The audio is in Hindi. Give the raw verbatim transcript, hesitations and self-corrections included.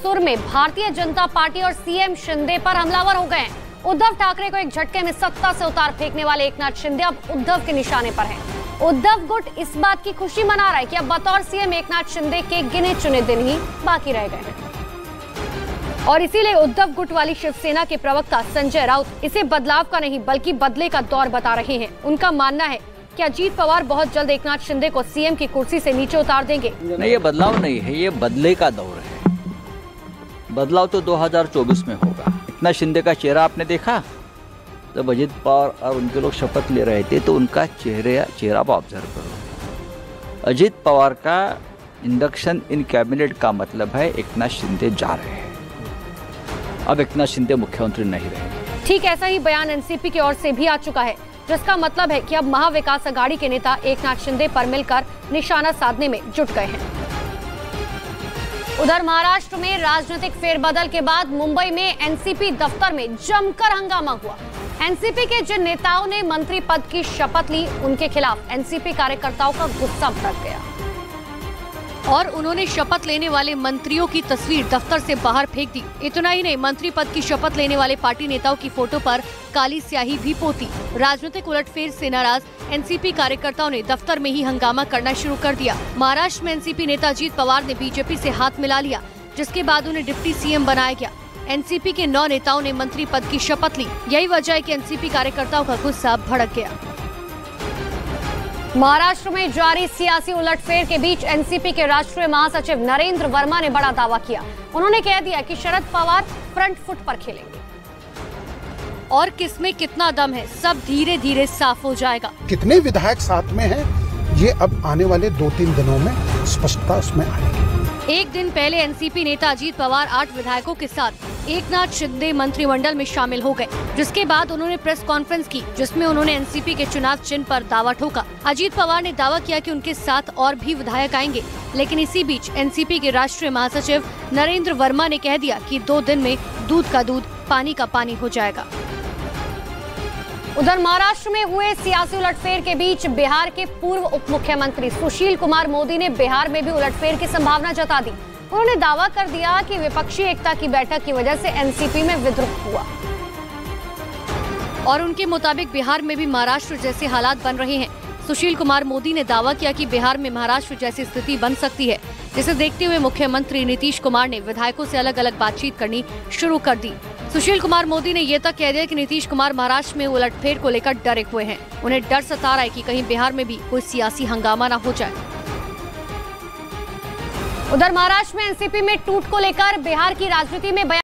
सुर में भारतीय जनता पार्टी और सीएम शिंदे पर हमलावर हो गए हैं। उद्धव ठाकरे को एक झटके में सत्ता से उतार फेंकने वाले एकनाथ शिंदे अब उद्धव के निशाने पर हैं। उद्धव गुट इस बात की खुशी मना रहा है कि अब बतौर सीएम एकनाथ शिंदे के गिने चुने दिन ही बाकी रह गए हैं और इसीलिए उद्धव गुट वाली शिवसेना के प्रवक्ता संजय राउत इसे बदलाव का नहीं बल्कि बदले का दौर बता रहे हैं। उनका मानना है कि अजीत पवार बहुत जल्द एकनाथ शिंदे को सीएम की कुर्सी से नीचे उतार देंगे। नहीं, ये बदलाव नहीं है, ये बदले का दौर है। बदलाव तो दो हज़ार चौबीस में होगा। एकनाथ शिंदे का चेहरा आपने देखा जब अजीत पवार और उनके लोग शपथ ले रहे थे, तो उनका चेहरे चेहरा आप ऑब्जर्व करो। अजीत पवार का इंडक्शन इन कैबिनेट का मतलब है एकनाथ शिंदे जा रहे हैं, अब एकनाथ शिंदे मुख्यमंत्री नहीं रहे। ठीक ऐसा ही बयान एनसीपी की ओर से भी आ चुका है, जिसका मतलब है कि अब महाविकास अघाड़ी के नेता एकनाथ शिंदे पर मिलकर निशाना साधने में जुट गए हैं। उधर महाराष्ट्र में राजनीतिक फेरबदल के बाद मुंबई में एनसीपी दफ्तर में जमकर हंगामा हुआ। एनसीपी के जिन नेताओं ने मंत्री पद की शपथ ली, उनके खिलाफ एनसीपी कार्यकर्ताओं का गुस्सा भड़क गया और उन्होंने शपथ लेने वाले मंत्रियों की तस्वीर दफ्तर से बाहर फेंक दी। इतना ही नहीं, मंत्री पद की शपथ लेने वाले पार्टी नेताओं की फोटो पर काली स्याही भी पोती। राजनीतिक उलटफेर से नाराज एनसीपी कार्यकर्ताओं ने दफ्तर में ही हंगामा करना शुरू कर दिया। महाराष्ट्र में एनसीपी नेता अजीत पवार ने बीजेपी से हाथ मिला लिया, जिसके बाद उन्हें डिप्टी सीएम बनाया गया। एनसीपी के नौ नेताओं ने मंत्री पद की शपथ ली। यही वजह है कि एनसीपी कार्यकर्ताओं का गुस्सा भड़क गया। महाराष्ट्र में जारी सियासी उलटफेर के बीच एनसीपी के राष्ट्रीय महासचिव नरेंद्र वर्मा ने बड़ा दावा किया। उन्होंने कह दिया कि शरद पवार फ्रंट फुट पर खेलेंगे और किसमें कितना दम है सब धीरे धीरे साफ हो जाएगा। कितने विधायक साथ में हैं, ये अब आने वाले दो तीन दिनों में स्पष्टता उसमें आएगी। एक दिन पहले एनसीपी नेता अजीत पवार आठ विधायकों के साथ एकनाथ शिंदे मंत्रिमंडल में शामिल हो गए, जिसके बाद उन्होंने प्रेस कॉन्फ्रेंस की, जिसमें उन्होंने एनसीपी के चुनाव चिन्ह पर दावा ठोका। अजीत पवार ने दावा किया कि उनके साथ और भी विधायक आएंगे, लेकिन इसी बीच एनसीपी के राष्ट्रीय महासचिव नरेंद्र वर्मा ने कह दिया कि दो दिन में दूध का दूध पानी का पानी हो जाएगा। उधर महाराष्ट्र में हुए सियासी उलटफेर के बीच बिहार के पूर्व उप मुख्यमंत्री सुशील कुमार मोदी ने बिहार में भी उलटफेर की संभावना जता दी। उन्होंने दावा कर दिया कि विपक्षी एकता की बैठक की वजह से एनसीपी में विद्रोह हुआ और उनके मुताबिक बिहार में भी महाराष्ट्र जैसे हालात बन रहे हैं। सुशील कुमार मोदी ने दावा किया कि बिहार में महाराष्ट्र जैसी स्थिति बन सकती है, जिसे देखते हुए मुख्यमंत्री नीतीश कुमार ने विधायकों से अलग अलग बातचीत करनी शुरू कर दी। सुशील कुमार मोदी ने ये तक कह दिया कि नीतीश कुमार महाराष्ट्र में उलटफेर को लेकर डरे हुए हैं। उन्हें डर सता रहा है कि कहीं बिहार में भी कोई सियासी हंगामा न हो जाए। उधर महाराष्ट्र में एनसीपी में टूट को लेकर बिहार की राजनीति में बयान